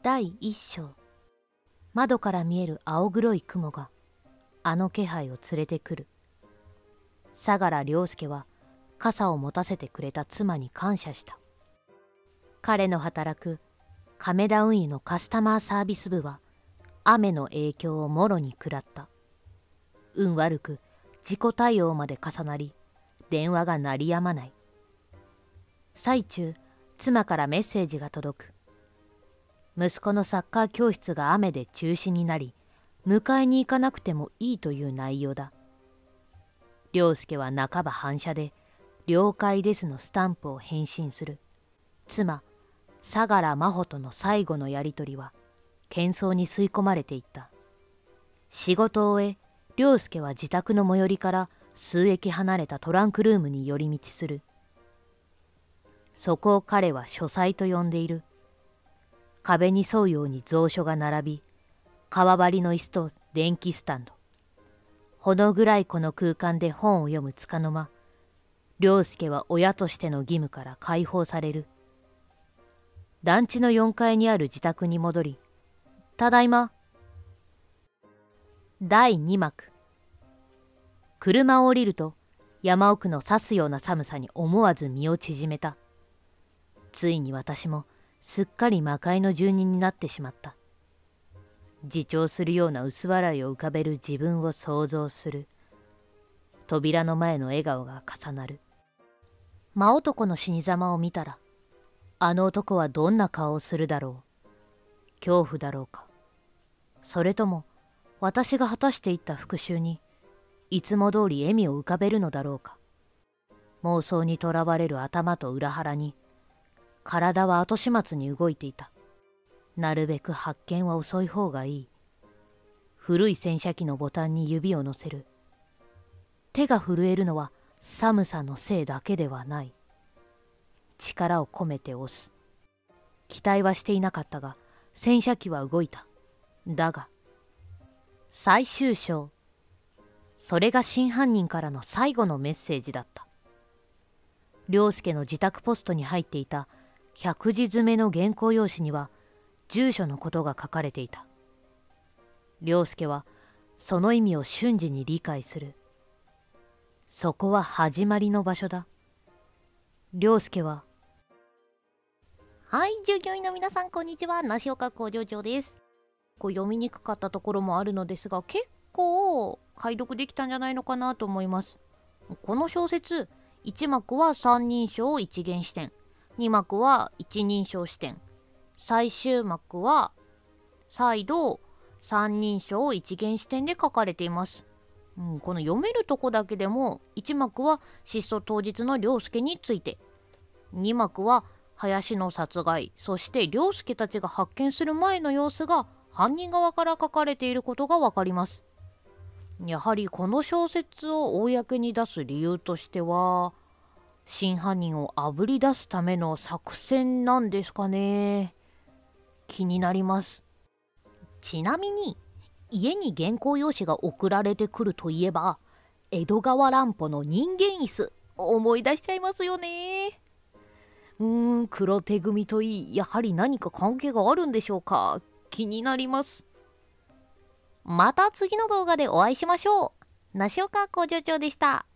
第一章。窓から見える青黒い雲があの気配を連れてくる。相良凌介は傘を持たせてくれた妻に感謝した。彼の働く亀田運輸のカスタマーサービス部は雨の影響をもろに食らった。運悪く事故対応まで重なり、電話が鳴りやまない。最中、妻からメッセージが届く。息子のサッカー教室が雨で中止になり、迎えに行かなくてもいいという内容だ。凌介は半ば反射で、了解ですのスタンプを返信する。妻、相良真帆との最後のやりとりは、喧騒に吸い込まれていった。仕事を終え、凌介は自宅の最寄りから数駅離れたトランクルームに寄り道する。そこを彼は書斎と呼んでいる。壁に沿うように蔵書が並び、革張りの椅子と電気スタンド。ほの暗いこの空間で本を読む束の間、凌介は親としての義務から解放される。団地の4階にある自宅に戻り、ただいま。第2幕。車を降りると、山奥の刺すような寒さに思わず身を縮めた。ついに私もすっかり魔界の住人になってしまった。自重するような薄笑いを浮かべる自分を想像する。扉の前の笑顔が重なる。真男の死に様を見たら、あの男はどんな顔をするだろう。恐怖だろうか。それとも私が果たしていった復讐にいつも通り笑みを浮かべるのだろうか。妄想にとらわれる頭と裏腹に体は後始末に動いていた。なるべく発見は遅い方がいい。古い洗車機のボタンに指を乗せる。手が震えるのは寒さのせいだけではない。力を込めて押す。期待はしていなかったが、洗車機は動いた。だが、最終章。それが真犯人からの最後のメッセージだった。凌介の自宅ポストに入っていた100字詰めの原稿用紙には、住所のことが書かれていた。凌介はその意味を瞬時に理解する。そこは始まりの場所だ。凌介は、 はい、従業員の皆さんこんにちは、梨岡工場長です。読みにくかったところもあるのですが、結構解読できたんじゃないのかなと思います。この小説、1幕は三人称一元視点、2幕は一人称視点、最終幕は再度三人称一元視点で書かれています。この読めるとこだけでも、1幕は失踪当日の凌介について、2幕は林の殺害、そして凌介たちが発見する前の様子が犯人側から書かれていることがわかります。やはりこの小説を公に出す理由としては、真犯人をあぶり出すための作戦なんですかね。気になります。ちなみに家に原稿用紙が送られてくるといえば、江戸川乱歩の人間椅子思い出しちゃいますよね。黒手組といい、やはり何か関係があるんでしょうか。気になります。また次の動画でお会いしましょう。梨岡工場長でした。